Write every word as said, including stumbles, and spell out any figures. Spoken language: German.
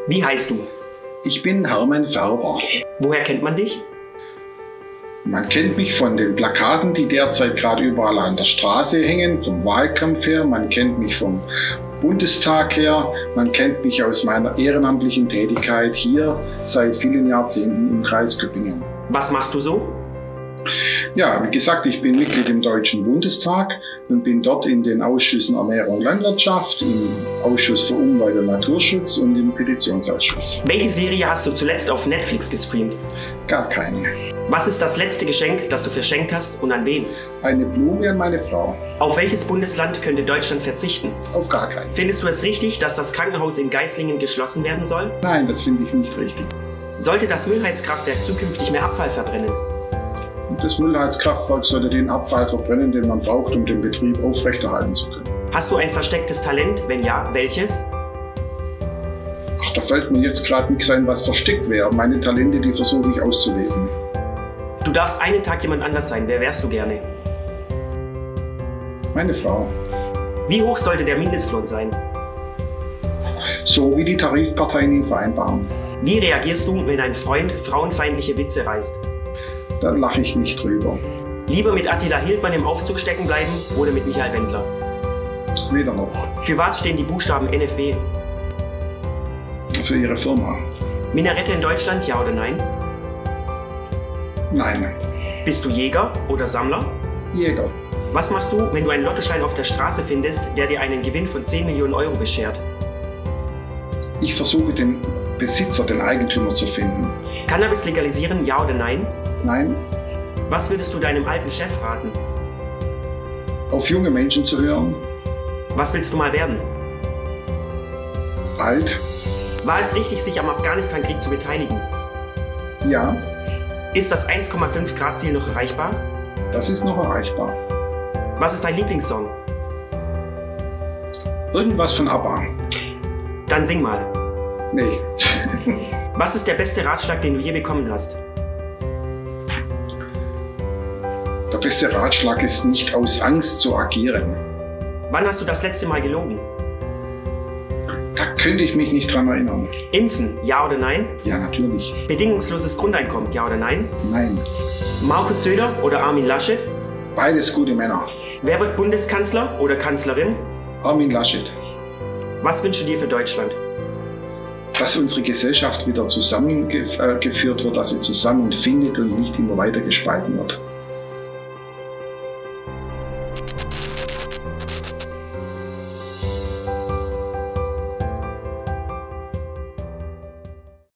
Wie heißt du? Ich bin Hermann Färber. Woher kennt man dich? Man kennt mich von den Plakaten, die derzeit gerade überall an der Straße hängen, vom Wahlkampf her. Man kennt mich vom Bundestag her. Man kennt mich aus meiner ehrenamtlichen Tätigkeit hier seit vielen Jahrzehnten im Kreis Köppingen. Was machst du so? Ja, wie gesagt, ich bin Mitglied im Deutschen Bundestag und bin dort in den Ausschüssen Ernährung und Landwirtschaft, im Ausschuss für Umwelt und Naturschutz und im Petitionsausschuss. Welche Serie hast du zuletzt auf Netflix gestreamt? Gar keine. Was ist das letzte Geschenk, das du verschenkt hast und an wen? Eine Blume an meine Frau. Auf welches Bundesland könnte Deutschland verzichten? Auf gar keins. Findest du es richtig, dass das Krankenhaus in Geislingen geschlossen werden soll? Nein, das finde ich nicht richtig. Sollte das Müllheizkraftwerk zukünftig mehr Abfall verbrennen? Das Müllheizkraftwerk sollte den Abfall verbrennen, den man braucht, um den Betrieb aufrechterhalten zu können. Hast du ein verstecktes Talent? Wenn ja, welches? Ach, da fällt mir jetzt gerade nichts ein, was versteckt wäre. Meine Talente, die versuche ich auszuleben. Du darfst einen Tag jemand anders sein. Wer wärst du gerne? Meine Frau. Wie hoch sollte der Mindestlohn sein? So wie die Tarifparteien ihn vereinbaren. Wie reagierst du, wenn ein Freund frauenfeindliche Witze reißt? Da lache ich nicht drüber. Lieber mit Attila Hildmann im Aufzug stecken bleiben oder mit Michael Wendler? Weder noch. Für was stehen die Buchstaben N F W? Für ihre Firma. Minarette in Deutschland, ja oder nein? Nein. Bist du Jäger oder Sammler? Jäger. Was machst du, wenn du einen Lottoschein auf der Straße findest, der dir einen Gewinn von zehn Millionen Euro beschert? Ich versuche den Besitzer, den Eigentümer zu finden. Cannabis legalisieren, ja oder nein? Nein. Was würdest du deinem alten Chef raten? Auf junge Menschen zu hören. Was willst du mal werden? Alt. War es richtig, sich am Afghanistan-Krieg zu beteiligen? Ja. Ist das eins Komma fünf Grad Ziel noch erreichbar? Das ist noch erreichbar. Was ist dein Lieblingssong? Irgendwas von ABBA. Dann sing mal. Nee. Was ist der beste Ratschlag, den du je bekommen hast? Der beste Ratschlag ist, nicht aus Angst zu agieren. Wann hast du das letzte Mal gelogen? Da könnte ich mich nicht dran erinnern. Impfen, ja oder nein? Ja, natürlich. Bedingungsloses Grundeinkommen, ja oder nein? Nein. Markus Söder oder Armin Laschet? Beides gute Männer. Wer wird Bundeskanzler oder Kanzlerin? Armin Laschet. Was wünschst du dir für Deutschland? Dass unsere Gesellschaft wieder zusammengeführt wird, dass sie zusammenfindet und nicht immer weiter gespalten wird.